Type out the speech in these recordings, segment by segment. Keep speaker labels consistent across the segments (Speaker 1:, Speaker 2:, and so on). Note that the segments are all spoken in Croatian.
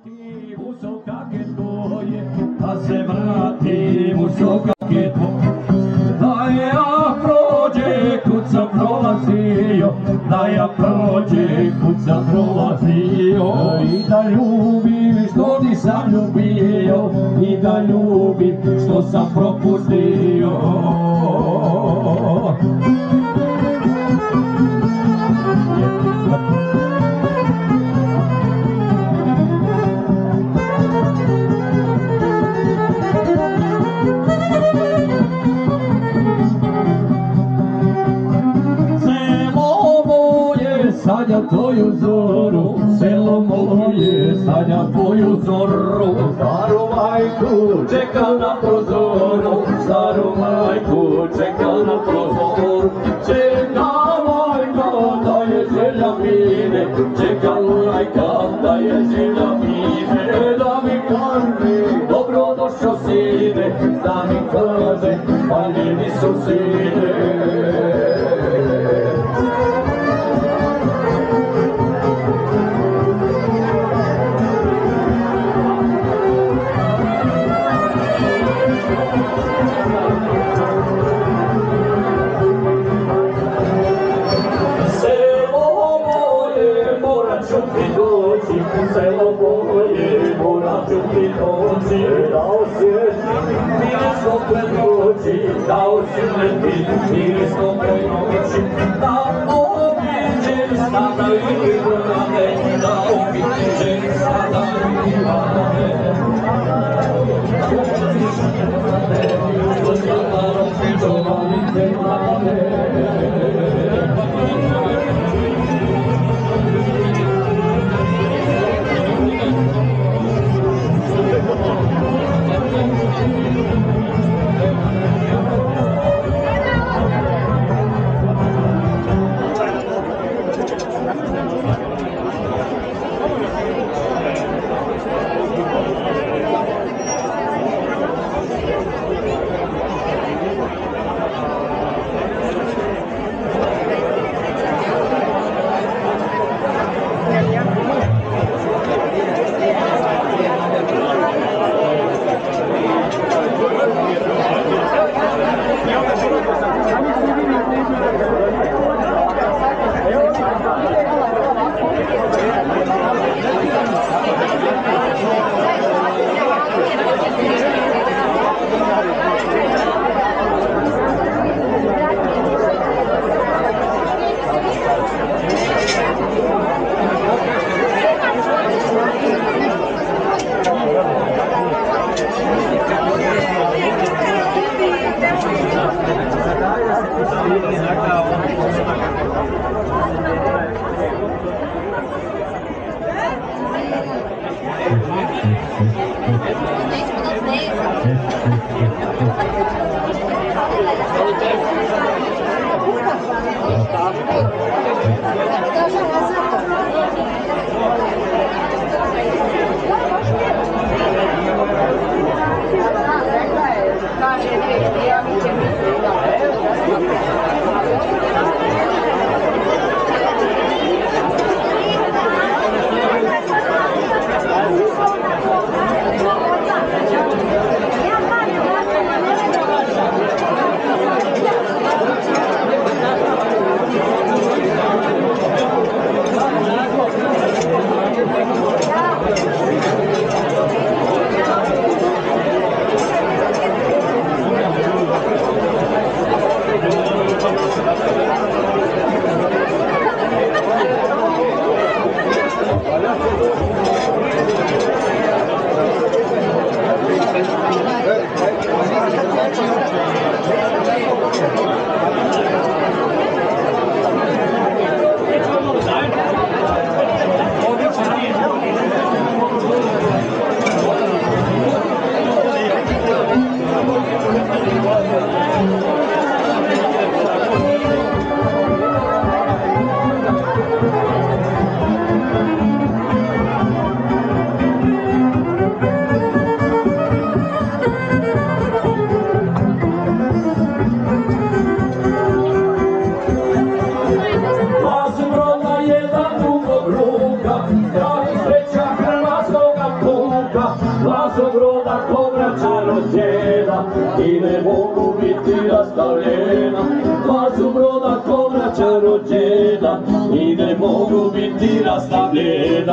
Speaker 1: Da ja prođe kud sam prolazio i da ljubim što nisam ljubio i da ljubim što sam propustio. Sanja tvoju zoru, selo moje sanja tvoju zoru. Staru majku čeka na prozoru, staru majku čeka na prozoru. Čeka majka da je želja mine, čeka majka da je želja mine. Da mi kaže dobro došao sine, da mi kaže paljeni su sine. Selo moje, moram ću ti doći, da osjetim miris tople noći, da osjetim miris tople noći, da obiđem sada i vrane, da obiđem sada i vrane.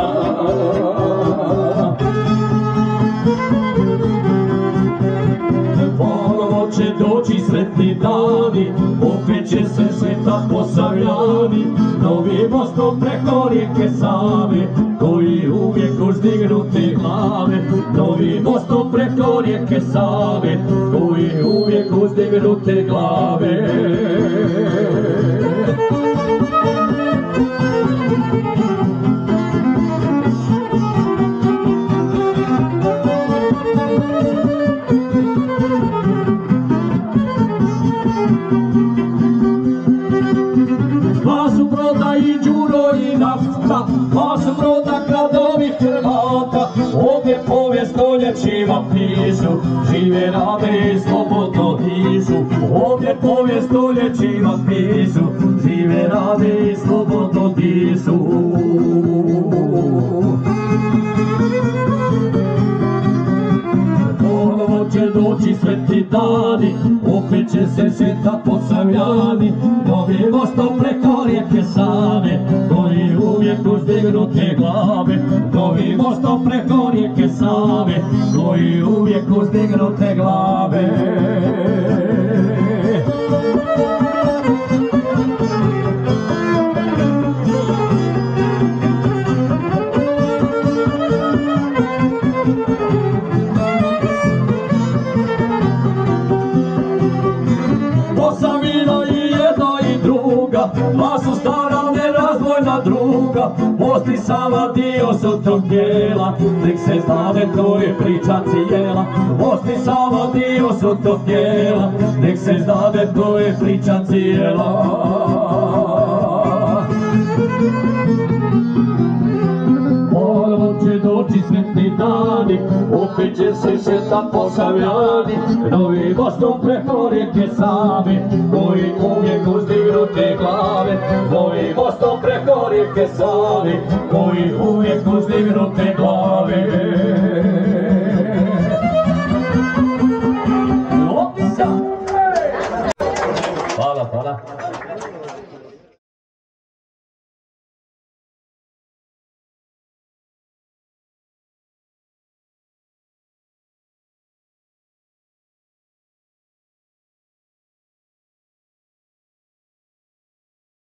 Speaker 1: Ponovo će doći sretni dani, opet će se šetat po Savljani, novi mostom preko rijeke Save, koji uvijek uzdignute glave. Novi mostom preko rijeke Save, koji uvijek uzdignute glave. Pa su Broda i Đuro i Nafta, pa su Broda gradovi Hrvata, ovdje povijest stoljećima pišu, žive, rade i slobodno dišu. Ovdje povijest stoljećima pišu, žive, rade i slobodno dišu. Ponovo će doći sretni dani, opet će se šetat po Savljani, novim mostom preko rijeke Save, koji uvijek uzdignute glave. Novim mostom preko rijeke Save, koji uvijek uzdignute glave. Posavina i jedna i druga, dva su stara nerazdvojna druga. Most i Sava dio su tog dijela, nek se znade, to je priča cijela. Most i Sava dio su tog dijela, nek se znade, to je priča cijela. Ponovo će doći sretni dani, opet će se šetat po Savljani, novim mostom preko rijeke Save, koji uvijek uzdignute glave. Novim mostom preko rijeke Save, koji uvijek uzdignute glave.